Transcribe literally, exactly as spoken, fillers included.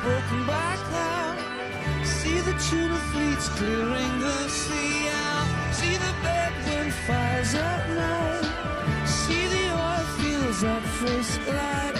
broken by cloud. See the tuna fleets clearing the sea out. See the bedroom fires at night. See the oil fields at first light.